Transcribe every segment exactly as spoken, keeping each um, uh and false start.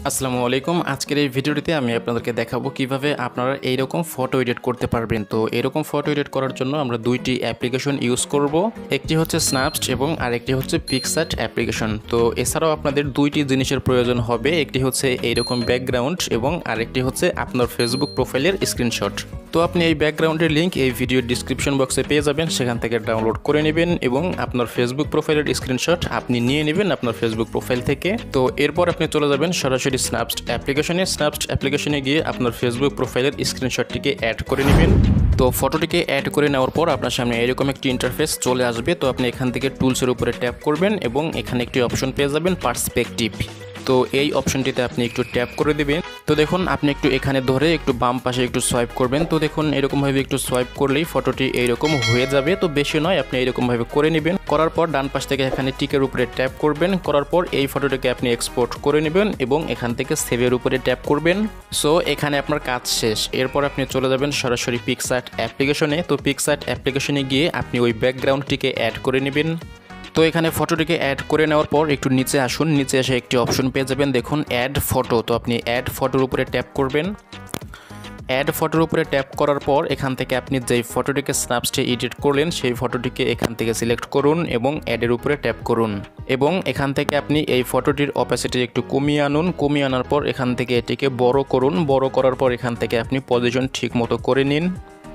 আসসালামু আলাইকুম। আজকের এই ভিডিওটিতে আমি আপনাদেরকে দেখাবো কিভাবে আপনারা এইরকম ফটো এডিট করতে পারবেন। তো এরকম ফটো এডিট করার জন্য আমরা দুইটি অ্যাপ্লিকেশন ইউজ করব। একটি হচ্ছে স্ন্যাপসিড এবং আরেকটি হচ্ছে পিকসার্ট অ্যাপ্লিকেশন। তো এছাড়াও আপনাদের দুইটি জিনিসের প্রয়োজন হবে, একটি হচ্ছে এইরকম ব্যাকগ্রাউন্ড এবং আরেকটি হচ্ছে আপনার ফেসবুক প্রোফাইলের স্ক্রিনশট। তো আপনি এই ব্যাকগ্রাউন্ডের লিঙ্ক এই ভিডিওর ডিসক্রিপশন বক্সে পেয়ে যাবেন, সেখান থেকে ডাউনলোড করে নেবেন এবং আপনার ফেসবুক প্রোফাইলের স্ক্রিনশট আপনি নিয়ে নেবেন আপনার ফেসবুক প্রোফাইল থেকে। তো এরপর আপনি চলে যাবেন সরাসরি স্ন্যাপসিড অ্যাপ্লিকেশনে। স্ন্যাপসিড অ্যাপ্লিকেশনে গিয়ে আপনার ফেসবুক প্রোফাইলের স্ক্রিনশটটিকে অ্যাড করে নেবেন। তো ফটোটিকে অ্যাড করে নেওয়ার পর আপনার সামনে এরকম একটি ইন্টারফেস চলে আসবে। তো আপনি এখান থেকে টুলসের উপরে ট্যাপ করবেন এবং এখানে একটি অপশন পেয়ে যাবেন পার্সপেক্টিভ। তো এই অপশনটিতে আপনি একটু ট্যাপ করে দেবেন। তো দেখুন আপনি একটু এখানে ধরে একটু বাম পাশে একটু সোয়াইপ করবেন। তো দেখুন এরকমভাবে একটু সোয়াইপ করলেই ফটোটি এইরকম হয়ে যাবে। তো বেশি নয়, আপনি এইরকমভাবে করে নেবেন। করার পর ডান পাশ থেকে এখানে টিকের উপরে ট্যাপ করবেন। করার পর এই ফটোটিকে আপনি এক্সপোর্ট করে নেবেন এবং এখান থেকে সেভের উপরে ট্যাপ করবেন। সো এখানে আপনার কাজ শেষ। এরপর আপনি চলে যাবেন সরাসরি পিকসার্ট অ্যাপ্লিকেশনে। তো পিকসার্ট অ্যাপ্লিকেশনে গিয়ে আপনি ওই ব্যাকগ্রাউন্ডটিকে অ্যাড করে নেবেন। তো এখানে ফটোটিকে অ্যাড করে নেওয়ার পর একটু নিচে আসুন, নিচে এসে একটি অপশন পেয়ে যাবেন, দেখুন অ্যাড ফটো। তো আপনি অ্যাড ফটোর উপরে ট্যাপ করবেন। অ্যাড ফটোর উপরে ট্যাপ করার পর এখান থেকে আপনি যেই ফটোটিকে স্ন্যাপসিডে এডিট করলেন সেই ফটোটিকে এখান থেকে সিলেক্ট করুন এবং অ্যাডের উপরে ট্যাপ করুন এবং এখান থেকে আপনি এই ফটোটির অপাসিটি একটু কমিয়ে আনুন। কমিয়ে আনার পর এখান থেকে এটিকে বড় করুন। বড় করার পর এখান থেকে আপনি পজিশন ঠিক মতো করে নিন।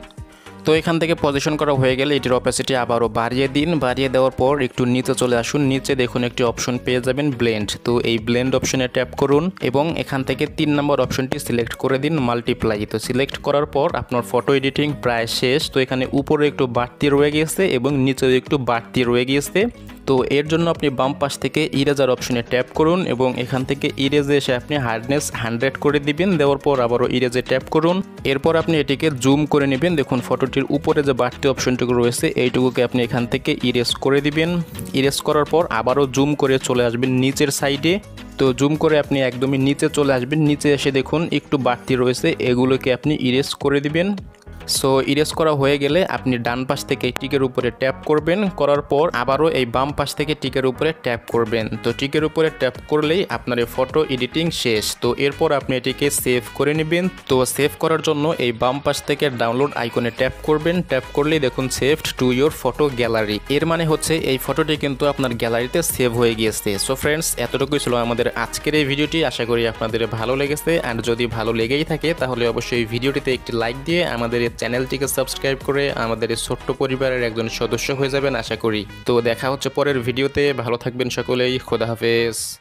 তো এখান থেকে পজিশন করা হয়ে গেলে এটির অপাসিটি আবারও বাড়িয়ে দিন। বাড়িয়ে দেওয়ার পর একটু নিচে চলে আসুন। নিচে দেখুন একটি অপশন পেয়ে যাবেন ব্লেন্ড। তো এই ব্লেন্ড অপশনে ট্যাপ করুন এবং এখান থেকে তিন নম্বর অপশনটি সিলেক্ট করে দিন মাল্টিপ্লাই। তো সিলেক্ট করার পর আপনার ফটো এডিটিং প্রায় শেষ। তো এখানে উপরে একটু বাড়তি রয়ে গিয়েছে এবং নিচেও একটু বাড়তি রয়ে গিয়েছে। তো এর জন্য আপনি বাম পাশ থেকে ইরেজার অপশনে ট্যাপ করুন এবং এখান থেকে ইরেজে এসে আপনি হার্ডনেস হান্ড্রেড করে দিবেন। দেওয়ার পর আবারও ইরেজে ট্যাপ করুন। এরপর আপনি এটিকে জুম করে নেবেন। দেখুন ফটোটির উপরে যে বাড়তি অপশনটুকু রয়েছে এইটুকুকে আপনি এখান থেকে ইরেজ করে দিবেন। ইরেজ করার পর আবারও জুম করে চলে আসবেন নিচের সাইডে। তো জুম করে আপনি একদমই নিচে চলে আসবেন। নিচে এসে দেখুন একটু বাড়তি রয়েছে, এগুলোকে আপনি ইরেজ করে দিবেন। সো ইরেজ করা হয়ে গেলে আপনি ডান পাশ থেকে টিকের উপরে ট্যাপ করবেন। করার পর আবারও এই বাম পাশ থেকে টিকের উপরে ট্যাপ করবেন। তো টিকের উপরে ট্যাপ করলেই আপনার এই ফটো এডিটিং শেষ। তো এরপর আপনি এটিকে সেভ করে নেবেন। তো সেভ করার জন্য এই বাম পাশ থেকে ডাউনলোড আইকনে ট্যাপ করবেন। ট্যাপ করলেই দেখুন saved to your photo gallery. এর মানে হচ্ছে এই ফটোটি কিন্তু আপনার গ্যালারিতে সেভ হয়ে গিয়েছে। সো ফ্রেন্ডস, এতটুকুই ছিল আমাদের আজকের এই ভিডিওটি। আশা করি আপনাদের ভালো লেগেছে। আর যদি ভালো লেগেই থাকে তাহলে অবশ্যই ভিডিওটিতে একটি লাইক দিয়ে আমাদের চ্যানেলটিকে সাবস্ক্রাইব করে আমাদের এই ছোট্ট পরিবারের একজন সদস্য হয়ে যাবেন আশা করি। তো দেখা হচ্ছে পরের ভিডিওতে। ভালো থাকবেন সকলেই। খোদা হাফেজ।